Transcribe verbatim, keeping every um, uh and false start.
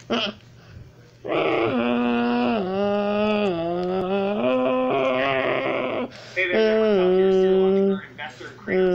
Hey there, Deborah Tuck here, serial entrepreneur, investor, and creator